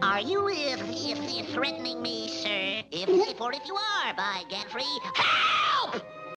Are you threatening me, sir? For if you are, by Gantry, help!